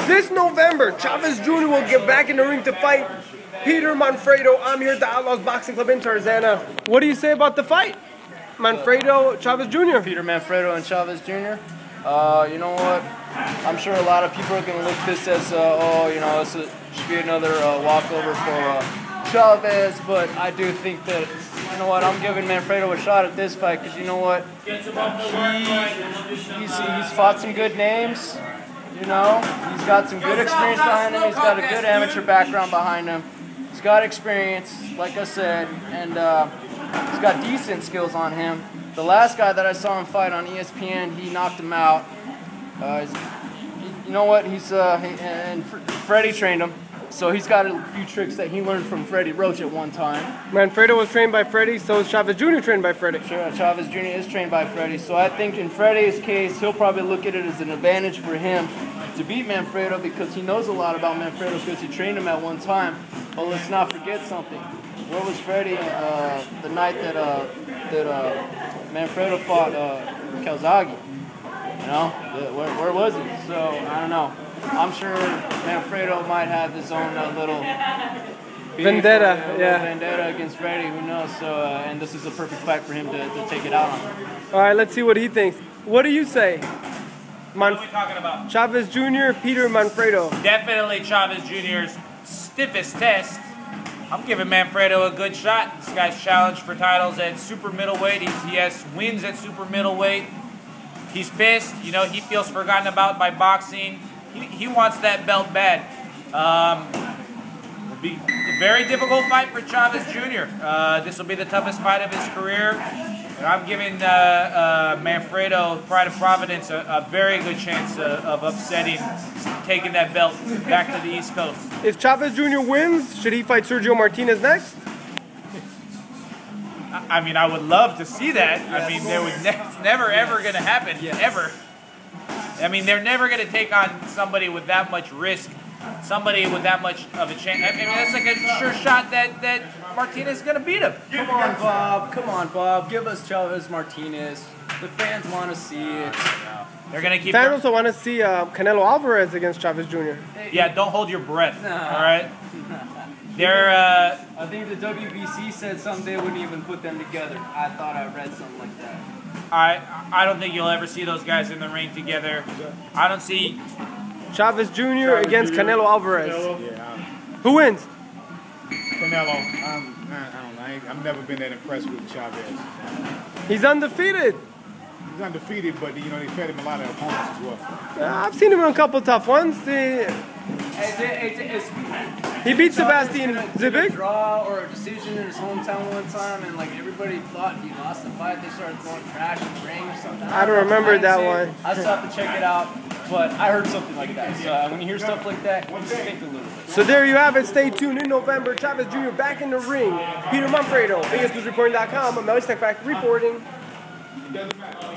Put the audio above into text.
This November, Chavez Jr. will get back in the ring to fight Peter Manfredo. I'm here at the Outlaws Boxing Club in Tarzana. What do you say about the fight? Manfredo, Chavez Jr. Peter Manfredo and Chavez Jr. You know what? I'm sure a lot of people are going to look at this as, this should be another walkover for Chavez, but I do think that, you know what, I'm giving Manfredo a shot at this fight because, you know what, he's fought some good names, you know, he's got some good experience behind him, he's got a good amateur background behind him, he's got experience, like I said, and he's got decent skills on him. The last guy that I saw him fight on ESPN, he knocked him out. You know what? And Freddie trained him, so he's got a few tricks that he learned from Freddie Roach at one time. Manfredo was trained by Freddie, so is Chavez Jr. trained by Freddie. Sure, Chavez Jr. is trained by Freddie, so I think in Freddie's case, he'll probably look at it as an advantage for him to beat Manfredo because he knows a lot about Manfredo because he trained him at one time. But let's not forget something. Where was Freddie the night that Manfredo fought Calzaghe? You know, where was he? So, I don't know. I'm sure Manfredo might have his own little vendetta, vendetta against Freddie, who knows. So, and this is a perfect fight for him to take it out on. All right, let's see what he thinks. What do you say? What are we talking about? Chavez Jr., Peter Manfredo. Definitely Chavez Jr.'s stiffest test. I'm giving Manfredo a good shot. This guy's challenged for titles at super middleweight. He has wins at super middleweight. He's pissed. You know, he feels forgotten about by boxing. He wants that belt bad. It'll be a very difficult fight for Chavez Jr. This will be the toughest fight of his career. And I'm giving Manfredo, Pride of Providence, a very good chance of upsetting, taking that belt back to the East Coast. If Chavez Jr. wins, should he fight Sergio Martinez next? I mean, I would love to see that. I mean, it's never ever going to happen, ever. I mean, they're never going to take on somebody with that much risk, somebody with that much of a chance. I mean, that's like a sure shot that Martinez is going to beat him. Come on, Bob. Come on, Bob. Give us Chavez Martinez. The fans want to see it. They're going to keep... Fans also want to see Canelo Alvarez against Chavez Jr. Yeah, don't hold your breath, all right? I think the WBC said someday they wouldn't even put them together. I thought I read something like that. I don't think you'll ever see those guys in the ring together. I don't see... Chavez Jr. against Canelo Alvarez. Yeah. Who wins? Canelo. I don't know. I've never been that impressed with Chavez. He's undefeated. He's undefeated, but you know they fed him a lot of opponents as well. I've seen him in a couple tough ones. He beat Sebastian Zibig. A draw or a decision in his hometown one time, and like everybody thought he lost the fight. They started throwing trash in the ring or something. I don't remember that one. I still have to check it out, but I heard something like that. So when you hear stuff like that, just think a little bit. So there you have it. Stay tuned in November. Chavez Jr. back in the ring. Peter Manfredo, BigestNewsReporting.com. I'm Melly Steckback reporting.